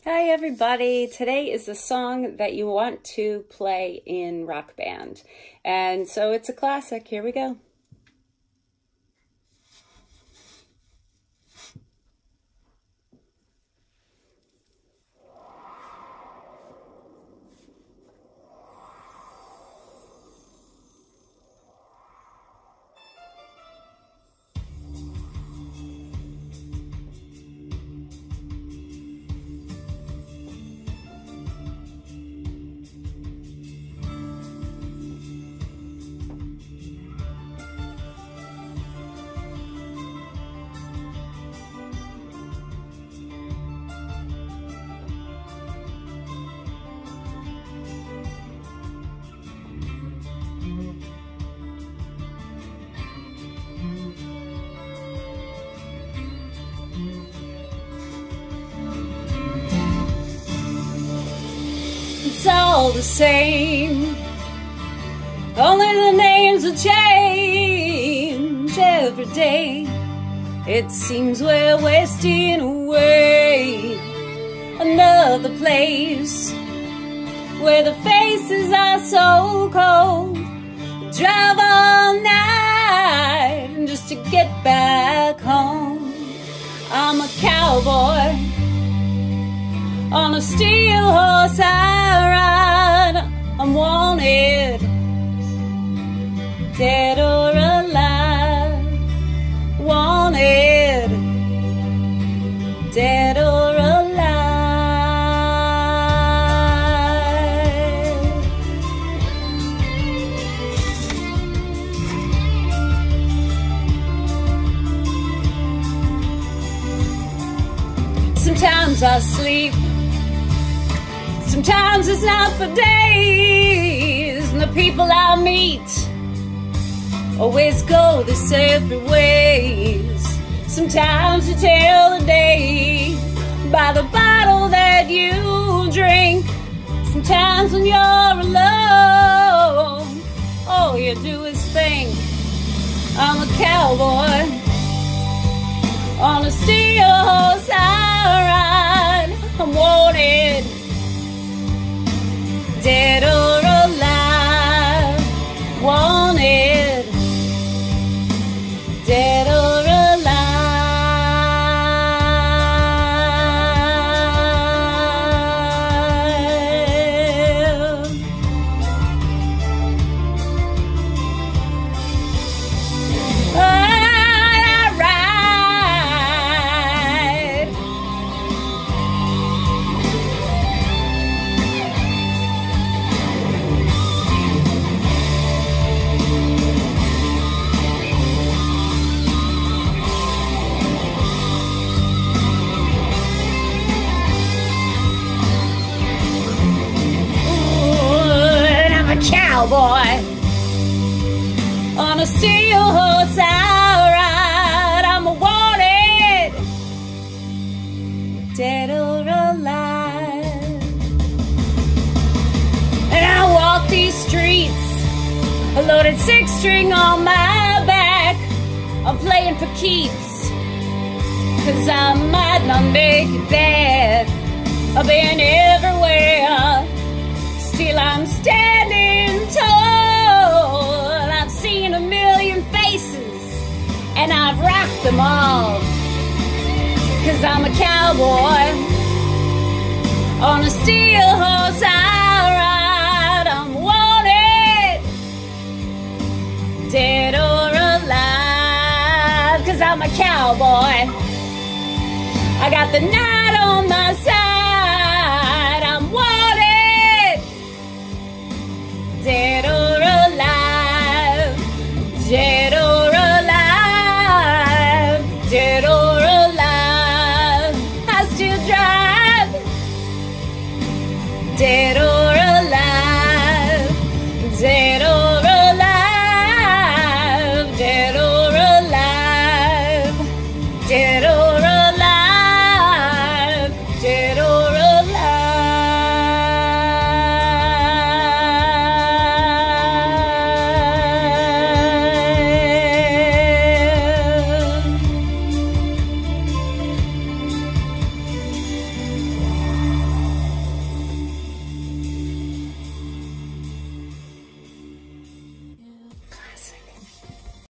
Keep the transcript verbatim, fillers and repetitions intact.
Hi everybody! Today is the song that you want to play in Rock Band. And so it's a classic. Here we go. It's all the same, only the names will change every day. It seems we're wasting away. Another place where the faces are so cold. Drive all night just to get back home. I'm a cowboy on a steel horse I ride. I'm wanted, dead or alive. Wanted, dead or alive. Sometimes I sleep, sometimes it's not for days, and the people I meet always go their separate ways. Sometimes you tell the day by the bottle that you drink. Sometimes when you're alone, all you do is think. I'm a cowboy on a steel horse I ride. I'm wanted, dead or alive. Wanted, dead or alive. I ride. Cowboy on a steel horse I ride. I'm a wanted, dead or alive. And I walk these streets, a loaded six string on my back. I'm playing for keeps, cause I might not make it back. I've been everywhere, still I'm standing tall. I've seen a million faces, and I've rocked them all. Cause I'm a cowboy on a steel horse I ride. I'm wanted, dead or alive. Cause I'm a cowboy, I got the night on my side. I'm wanted, dead or alive, dead or alive, dead or alive. I still drive, dead or